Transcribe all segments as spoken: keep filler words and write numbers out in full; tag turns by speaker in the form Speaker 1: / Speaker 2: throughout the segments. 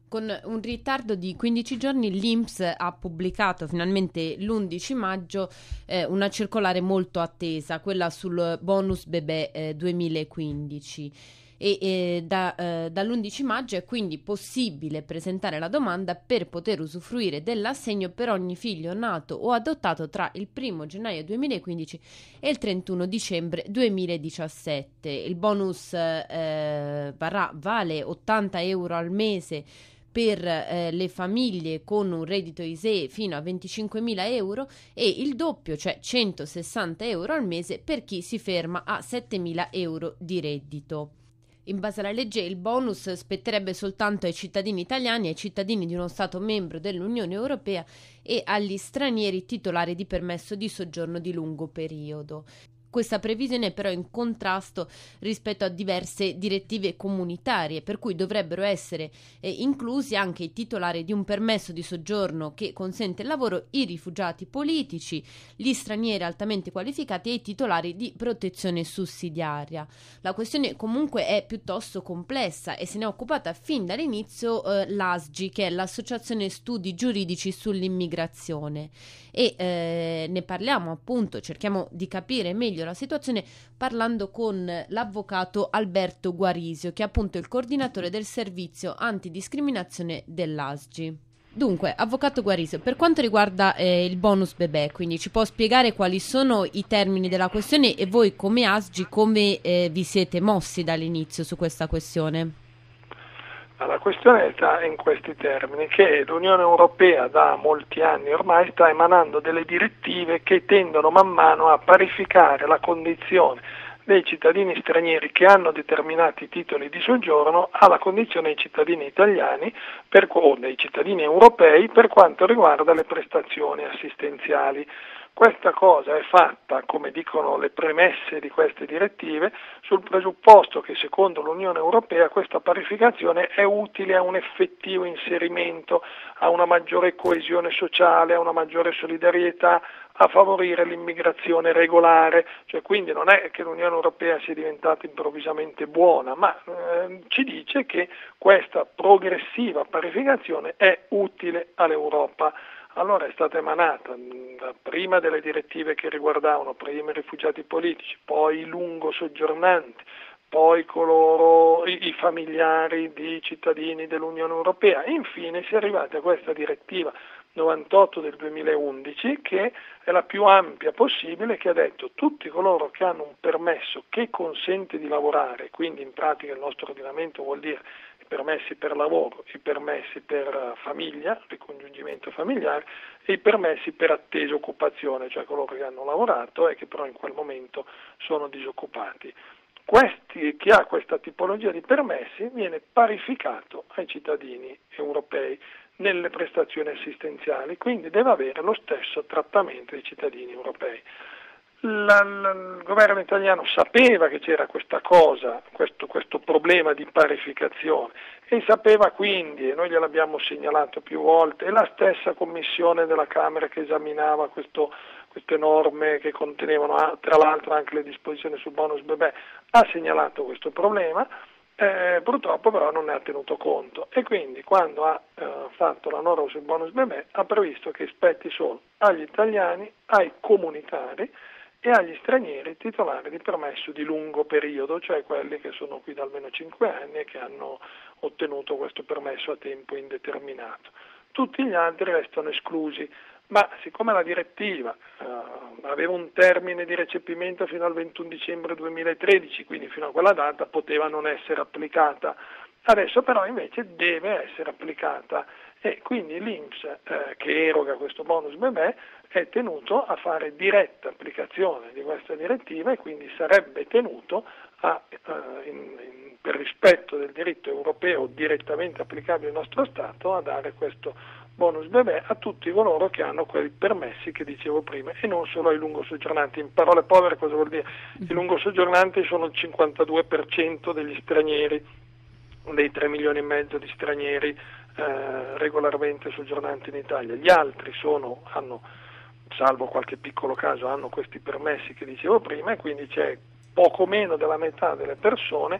Speaker 1: Con un ritardo di quindici giorni l'I N P S ha pubblicato finalmente l'undici maggio eh, una circolare molto attesa, quella sul bonus bebè eh, duemilaquindici. E eh, da, eh, dall'undici maggio è quindi possibile presentare la domanda per poter usufruire dell'assegno per ogni figlio nato o adottato tra il primo gennaio duemilaquindici e il trentuno dicembre duemiladiciassette. Il bonus eh, varrà, vale ottanta euro al mese per eh, le famiglie con un reddito I S E E fino a venticinquemila euro e il doppio, cioè centosessanta euro al mese per chi si ferma a settemila euro di reddito. In base alla legge il bonus spetterebbe soltanto ai cittadini italiani, ai cittadini di uno Stato membro dell'Unione Europea e agli stranieri titolari di permesso di soggiorno di lungo periodo. Questa previsione è però in contrasto rispetto a diverse direttive comunitarie, per cui dovrebbero essere eh, inclusi anche i titolari di un permesso di soggiorno che consente il lavoro, i rifugiati politici, gli stranieri altamente qualificati e i titolari di protezione sussidiaria. La questione comunque è piuttosto complessa e se ne è occupata fin dall'inizio eh, l'A S G I, che è l'Associazione Studi Giuridici sull'Immigrazione. E eh, ne parliamo appunto, cerchiamo di capire meglio la situazione parlando con l'avvocato Alberto Guarisio, che è appunto il coordinatore del servizio antidiscriminazione dell'A S G I. Dunque, avvocato Guarisio, per quanto riguarda eh, il bonus bebè, quindi ci può spiegare quali sono i termini della questione e voi come A S G I come eh, vi siete mossi dall'inizio su questa questione?
Speaker 2: La questione sta in questi termini, che l'Unione Europea da molti anni ormai sta emanando delle direttive che tendono man mano a parificare la condizione dei cittadini stranieri che hanno determinati titoli di soggiorno alla condizione dei cittadini italiani per, o dei cittadini europei per quanto riguarda le prestazioni assistenziali. Questa cosa è fatta, come dicono le premesse di queste direttive, sul presupposto che secondo l'Unione Europea questa parificazione è utile a un effettivo inserimento, a una maggiore coesione sociale, a una maggiore solidarietà, a favorire l'immigrazione regolare, cioè quindi non è che l'Unione Europea sia diventata improvvisamente buona, ma eh, ci dice che questa progressiva parificazione è utile all'Europa. Allora è stata emanata prima delle direttive che riguardavano prima i rifugiati politici, poi i lungo soggiornanti, poi coloro, i, i familiari di cittadini dell'Unione Europea e infine si è arrivati a questa direttiva novantotto del duemilaundici che è la più ampia possibile, che ha detto tutti coloro che hanno un permesso che consente di lavorare, quindi in pratica il nostro ordinamento vuol dire i permessi per lavoro, i permessi per famiglia, ricongiungimento familiare e i permessi per attesa occupazione, cioè coloro che hanno lavorato e che però in quel momento sono disoccupati. Questi, chi ha questa tipologia di permessi viene parificato ai cittadini europei nelle prestazioni assistenziali, quindi deve avere lo stesso trattamento dei cittadini europei. La, la, il governo italiano sapeva che c'era questa cosa, questo, questo problema di parificazione e sapeva quindi, e noi gliel'abbiamo segnalato più volte, e la stessa commissione della Camera che esaminava questo, queste norme che contenevano tra l'altro anche le disposizioni sul bonus bebè, ha segnalato questo problema. Eh, purtroppo però non ne ha tenuto conto e quindi quando ha eh, fatto la norma sul bonus bebè ha previsto che spetti solo agli italiani, ai comunitari e agli stranieri titolari di permesso di lungo periodo, cioè quelli che sono qui da almeno cinque anni e che hanno ottenuto questo permesso a tempo indeterminato. Tutti gli altri restano esclusi, ma siccome la direttiva eh, aveva un termine di recepimento fino al ventuno dicembre duemilatredici, quindi fino a quella data poteva non essere applicata, adesso però invece deve essere applicata e quindi l'I N P S eh, che eroga questo bonus bebè è tenuto a fare diretta applicazione di questa direttiva e quindi sarebbe tenuto a, eh, in, in, per rispetto del diritto europeo direttamente applicabile al nostro Stato, a dare questo bonus bebè a tutti coloro che hanno quei permessi che dicevo prima e non solo ai lungo soggiornanti. In parole povere cosa vuol dire? I lungo soggiornanti sono il cinquantadue per cento degli stranieri, dei tre milioni e mezzo di stranieri eh, regolarmente soggiornanti in Italia. Gli altri sono, hanno, salvo qualche piccolo caso, hanno questi permessi che dicevo prima e quindi c'è poco meno della metà delle persone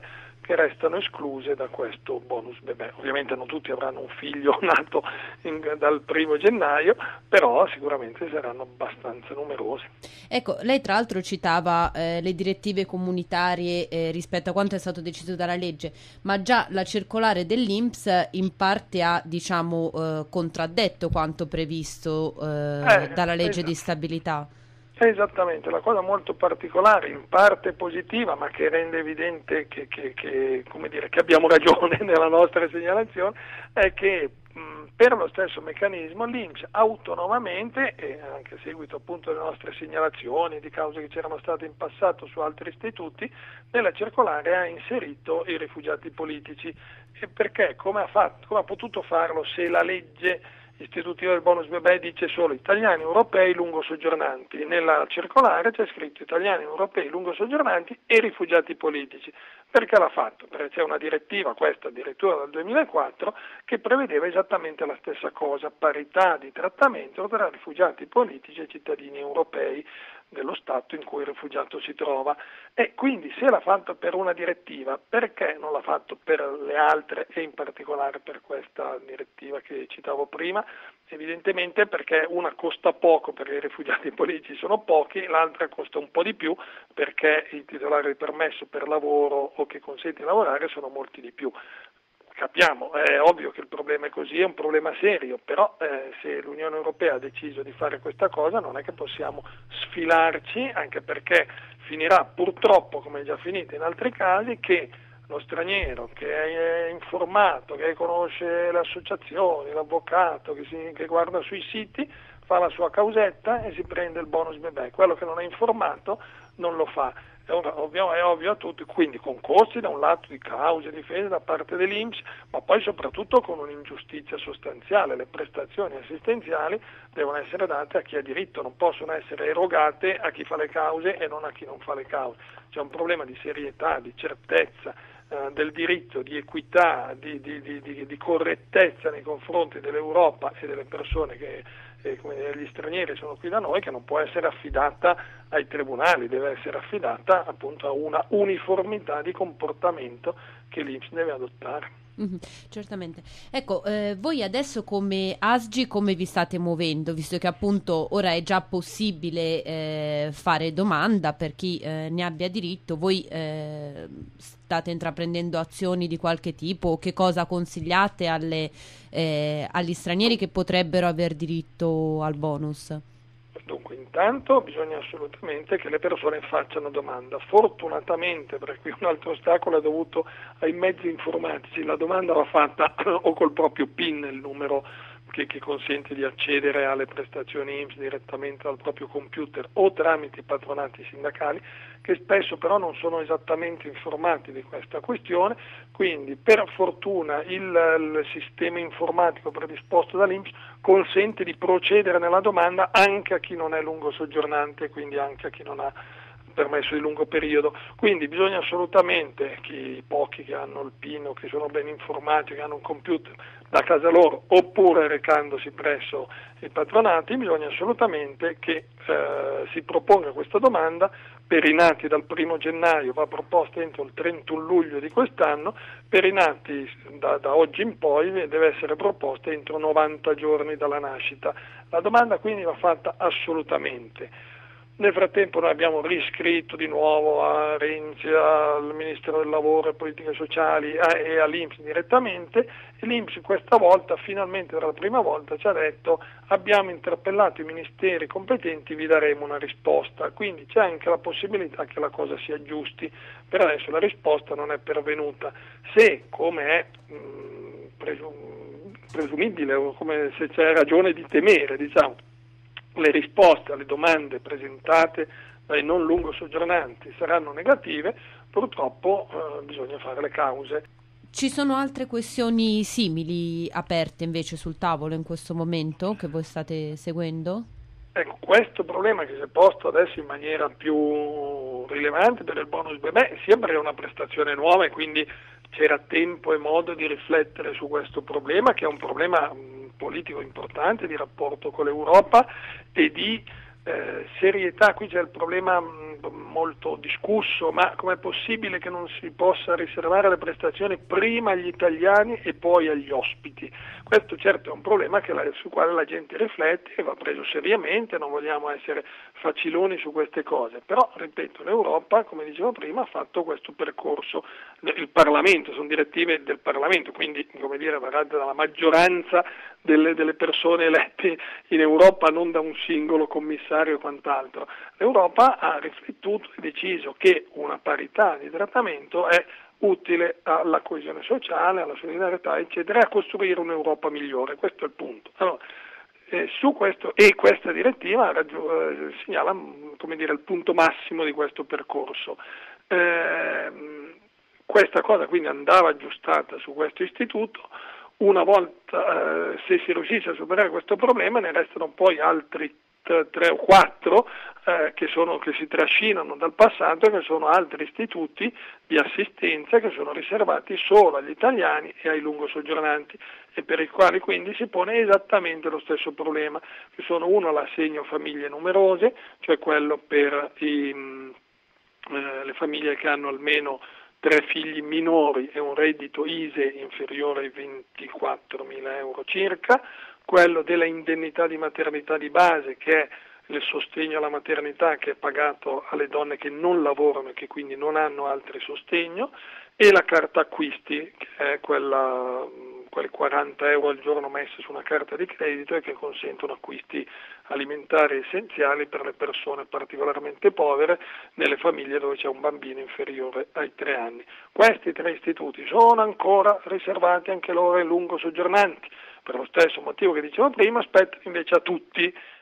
Speaker 2: che restano escluse da questo bonus bebè. Ovviamente non tutti avranno un figlio nato in, dal primo gennaio, però sicuramente saranno abbastanza numerosi.
Speaker 1: Ecco, lei tra l'altro citava eh, le direttive comunitarie eh, rispetto a quanto è stato deciso dalla legge, ma già la circolare dell'I N P S in parte ha, diciamo, eh, contraddetto quanto previsto eh,
Speaker 2: Eh,
Speaker 1: dalla legge
Speaker 2: esatto.
Speaker 1: di stabilità.
Speaker 2: Esattamente, la cosa molto particolare, in parte positiva, ma che rende evidente che, che, che, come dire, che abbiamo ragione nella nostra segnalazione, è che mh, per lo stesso meccanismo l'I N P S autonomamente, e anche a seguito appunto delle nostre segnalazioni di cause che c'erano state in passato su altri istituti, nella circolare ha inserito i rifugiati politici. E perché? Come ha fatto, come ha potuto farlo se la legge istitutiva del bonus bebè dice solo italiani europei lungo soggiornanti? Nella circolare c'è scritto italiani europei lungo soggiornanti e rifugiati politici. Perché l'ha fatto? Perché c'è una direttiva, questa addirittura dal duemilaquattro, che prevedeva esattamente la stessa cosa, parità di trattamento tra rifugiati politici e cittadini europei dello Stato in cui il rifugiato si trova. E quindi se l'ha fatto per una direttiva, perché non l'ha fatto per le altre e in particolare per questa direttiva che citavo prima? Evidentemente perché una costa poco perché i rifugiati politici sono pochi, l'altra costa un po' di più perché i titolari di permesso per lavoro o che consente di lavorare sono molti di più. Capiamo, è ovvio che il problema è così, è un problema serio, però eh, se l'Unione Europea ha deciso di fare questa cosa non è che possiamo sfilarci, anche perché finirà purtroppo, come è già finito in altri casi, che lo straniero che è informato, che conosce le associazioni, l'avvocato, che, si, che guarda sui siti, fa la sua causetta e si prende il bonus bebè. Quello che non è informato non lo fa. È ovvio, è ovvio a tutti, quindi con costi da un lato di cause, difese da parte dell'I N P S, ma poi soprattutto con un'ingiustizia sostanziale. Le prestazioni assistenziali devono essere date a chi ha diritto, non possono essere erogate a chi fa le cause e non a chi non fa le cause. C'è un problema di serietà, di certezza eh, del diritto, di equità, di, di, di, di, di correttezza nei confronti dell'Europa e delle persone che come gli stranieri sono qui da noi, che non può essere affidata ai tribunali, deve essere affidata appunto a una uniformità di comportamento che l'I N P S deve adottare.
Speaker 1: Mm-hmm, certamente. Ecco, eh, voi adesso come A S G I come vi state muovendo, visto che appunto ora è già possibile eh, fare domanda per chi eh, ne abbia diritto, voi eh, state intraprendendo azioni di qualche tipo? Che cosa consigliate alle, eh, agli stranieri che potrebbero aver diritto al bonus?
Speaker 2: Dunque, intanto bisogna assolutamente che le persone facciano domanda. Fortunatamente, perché qui un altro ostacolo è dovuto ai mezzi informatici, la domanda va fatta o col proprio PIN, il numero che, che consente di accedere alle prestazioni I N P S direttamente dal proprio computer, o tramite i patronati sindacali, che spesso però non sono esattamente informati di questa questione. Quindi per fortuna il, il sistema informatico predisposto dall'I N P S consente di procedere nella domanda anche a chi non è lungo soggiornante, quindi anche a chi non ha permesso di lungo periodo. Quindi bisogna assolutamente, che i pochi che hanno il PIN o che sono ben informati, che hanno un computer da casa loro oppure recandosi presso i patronati, bisogna assolutamente che eh, si proponga questa domanda. Per i nati dal primo gennaio va proposta entro il trentuno luglio di quest'anno, per i nati da, da oggi in poi deve essere proposta entro novanta giorni dalla nascita. La domanda quindi va fatta assolutamente. Nel frattempo noi abbiamo riscritto di nuovo a Renzi, al Ministero del Lavoro e Politiche Sociali e all'I N P S direttamente, e l'I N P S questa volta, finalmente per la prima volta, ci ha detto: abbiamo interpellato i ministeri competenti, vi daremo una risposta. Quindi c'è anche la possibilità che la cosa si aggiusti. Per adesso la risposta non è pervenuta. Se, come è mh, presum- presumibile, o come se c'è ragione di temere, diciamo, le risposte alle domande presentate dai non lungo soggiornanti saranno negative, purtroppo eh, bisogna fare le cause.
Speaker 1: Ci sono altre questioni simili aperte invece sul tavolo in questo momento che voi state seguendo?
Speaker 2: Ecco, questo problema che si è posto adesso in maniera più rilevante per il bonus bebè, sia perché è una prestazione nuova e quindi c'era tempo e modo di riflettere su questo problema, che è un problema mh, politico importante, di rapporto con l'Europa e di Eh, serietà, qui c'è il problema mh, molto discusso, ma com'è possibile che non si possa riservare le prestazioni prima agli italiani e poi agli ospiti? Questo certo è un problema che la, sul quale la gente riflette e va preso seriamente, non vogliamo essere faciloni su queste cose, però ripeto, l'Europa, come dicevo prima, ha fatto questo percorso, il Parlamento, sono direttive del Parlamento, quindi come dire, varate dalla maggioranza delle, delle persone elette in Europa, non da un singolo commissario e quant'altro. L'Europa ha riflettuto e deciso che una parità di trattamento è utile alla coesione sociale, alla solidarietà, eccetera, e a costruire un'Europa migliore. Questo è il punto. Allora, eh, su questo, e questa direttiva raggiu- eh, segnala, come dire, il punto massimo di questo percorso. Eh, questa cosa quindi andava aggiustata su questo istituto. Una volta, eh, se si riuscisse a superare questo problema, ne restano poi altri tre o quattro eh, che, sono, che si trascinano dal passato, che sono altri istituti di assistenza che sono riservati solo agli italiani e ai lungosoggiornanti e per i quali quindi si pone esattamente lo stesso problema, che sono uno l'assegno famiglie numerose, cioè quello per i, eh, le famiglie che hanno almeno tre figli minori e un reddito I S E E inferiore ai ventiquattromila euro circa, quello della indennità di maternità di base, che è il sostegno alla maternità che è pagato alle donne che non lavorano e che quindi non hanno altri sostegno, e la carta acquisti, che è quella, quelle quaranta euro al giorno messe su una carta di credito e che consentono acquisti alimentari essenziali per le persone particolarmente povere nelle famiglie dove c'è un bambino inferiore ai tre anni. Questi tre istituti sono ancora riservati anche loro ai lungosoggiornanti, per lo stesso motivo che dicevo prima, spettano invece a tutti,